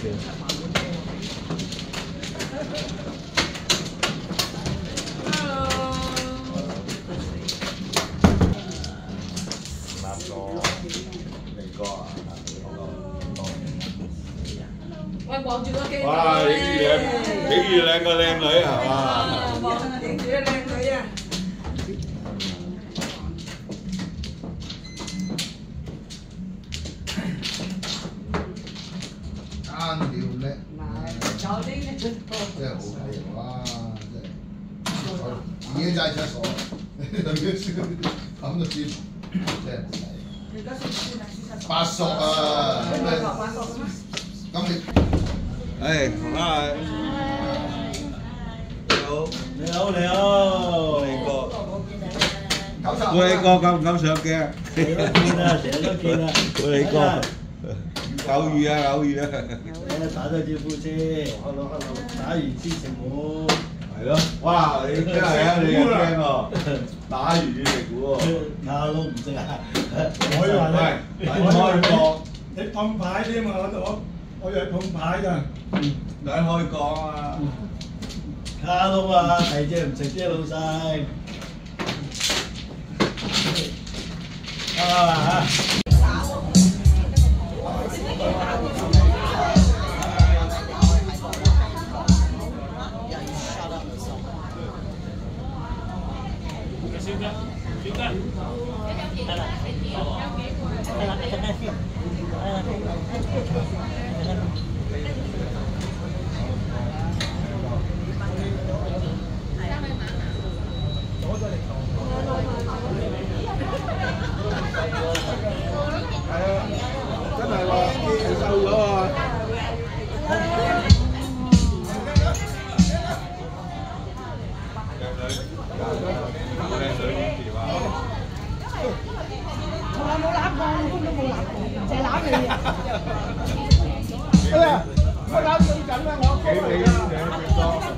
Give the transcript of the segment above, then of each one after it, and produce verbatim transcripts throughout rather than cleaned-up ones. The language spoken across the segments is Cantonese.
喂，望住個鏡頭。 哇！影住兩影住兩個靚女係嘛？ 望影住啲靚女啊！ 單料叻， 有啲真係好睇哇！真係已經真係出所，咁都知，真係唔使。 你而家算唔算啊？ 八索啊！ 你唔係話八索嘅咩？ 咁你誒，啊！你好， 你好，你好， 你哥， 九十。 你哥敢唔敢上鏡？ 成日都見啊，成日都見啊。 你哥，偶遇啊，偶遇啊！ 打咗招呼先 ，hello hello， 打完先食糊。 係咯，哇！你真係啊，你又驚喎，打完要食糊喎。 卡都唔識啊！ 我以為你唔開講， 你碰牌添嘛？我我以為碰牌㗎。 唔開講啊！ 卡都啊，係啫，唔食啫，老細。啊嚇！ 真係話瘦咗啊！ 從來冇攬過，我根本冇攬過，淨係攬你啊！ 哎呀，我攬最緊啦，我幾你兩隻多。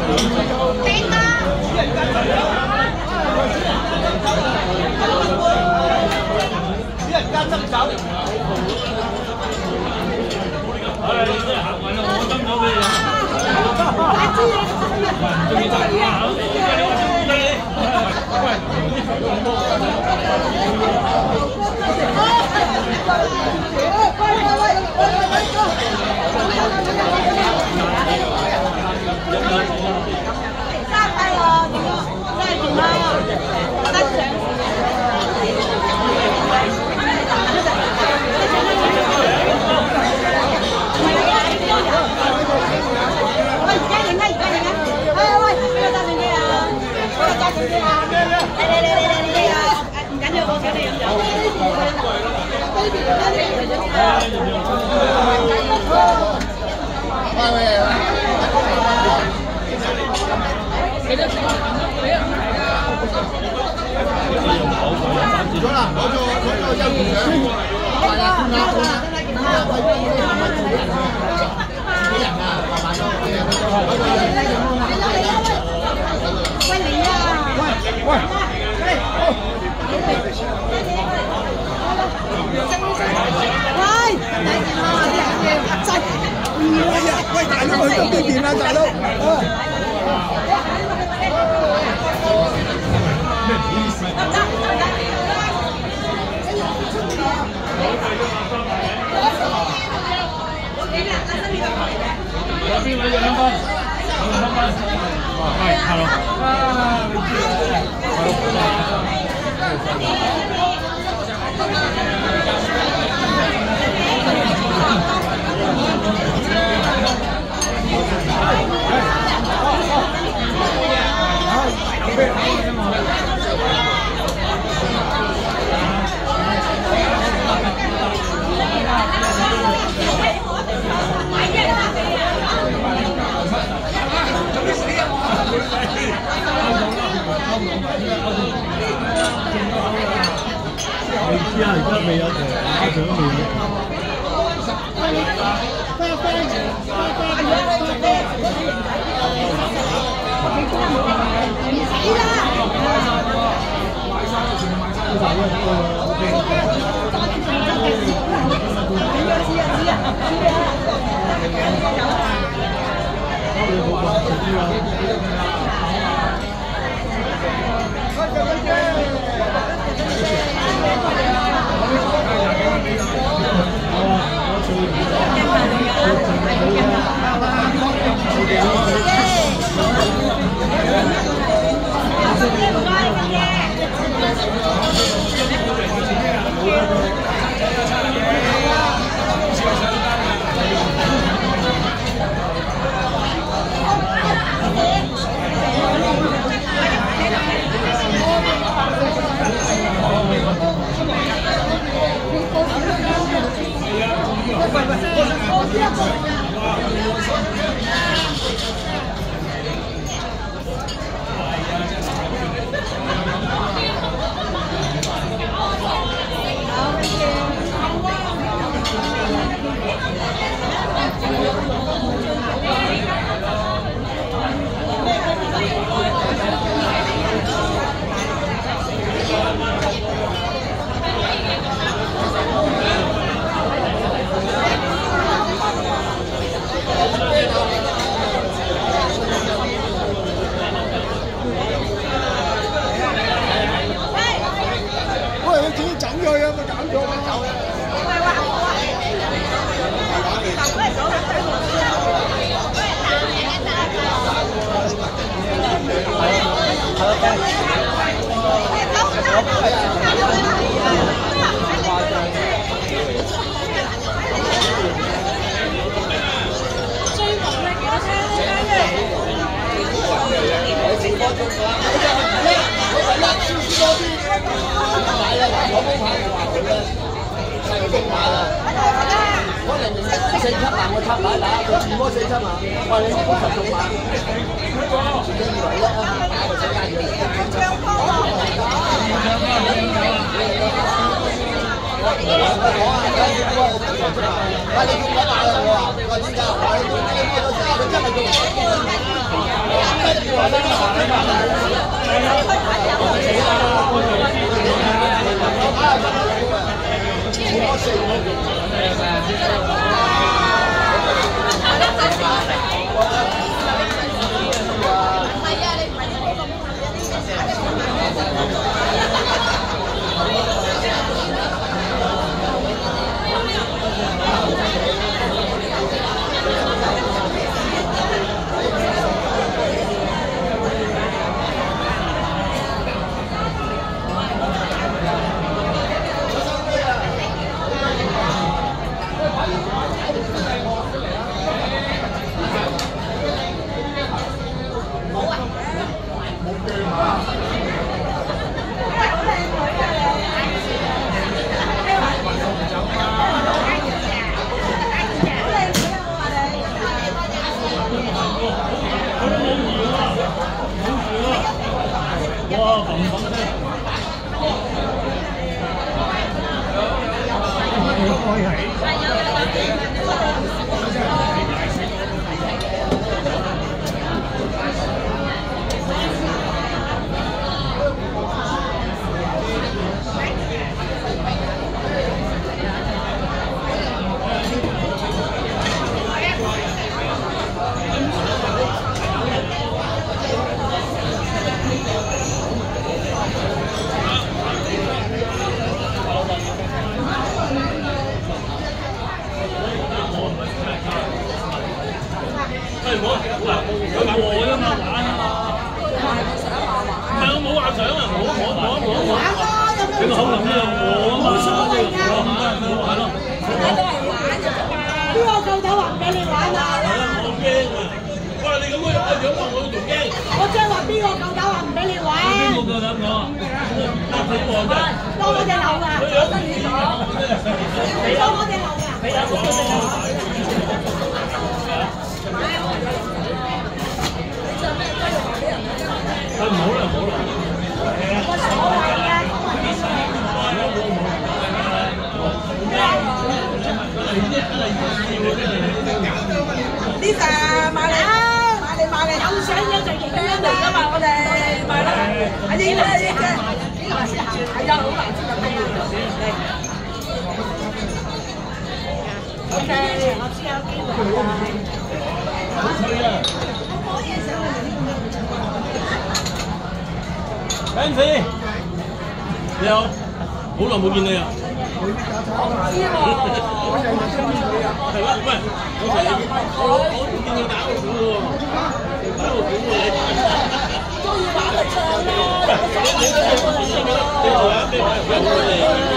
俾人家爭走。唉，你真係行運啦！我斟咗俾你飲。中意得啊！喂， 生快樂，點啊？真係點啊？得獎。喂，而家影啊！而家影啊！喂喂，邊個揸相機啊？邊個揸相機啊？你你你你你你啊！唔緊要，我請你飲酒。 喂喂喂！咗啦，攞咗攞咗優異獎，係啊，啱啦，啱啦，喂，啲人啊，慢慢咯， 喂你啊！ 喂喂， 喂，大件啊！啲人嘅真唔要啊！ 喂大佬去到邊邊啊，大佬？咩唔好意思？有邊位有兩分？有兩分。喂，係咯。啊，你知啦。 你知啊，而家未有台，家長都未有台。四級萬個插牌打，佢二波四級萬，哇！你波十六萬，自己以為叻啊，打個世界嘢嚟。我啊，而家要波我十六萬，喂你點解打啊？我話我話點解？我話你點解？我真係佢真係做。 Lisa 買嚟啊！買嚟買嚟，有相影就影嚟㗎嘛，我哋買啦，啊影啦影啦，呢個係係啊，好難接嘅嚟。OK， 我知有機會啊。好吹啊！可唔可以上嚟？Fancy， 你好，好耐冇見你啊！我知喎，我日日都見你啊！係咩？喂，我成日我我見佢打老虎喎，打老虎喎！中意玩咪唱咯！你你你你做啊？你玩唔玩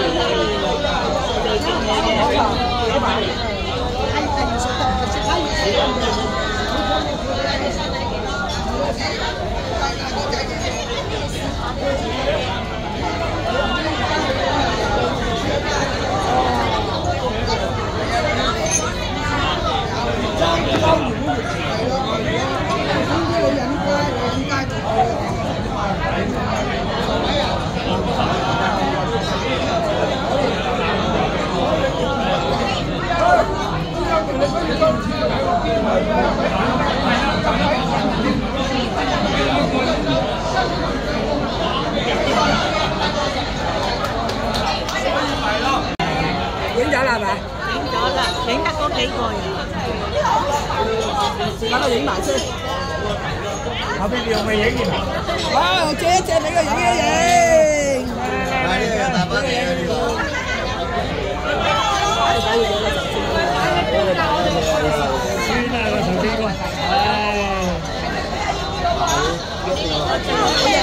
影咗啦係咪？影咗啦，影得嗰幾個人。等我影埋先。後邊你仲未影完？啊！我借一借俾佢影一影。嚟嚟嚟，大把嘢呢個。算啦，個頭先個。唉。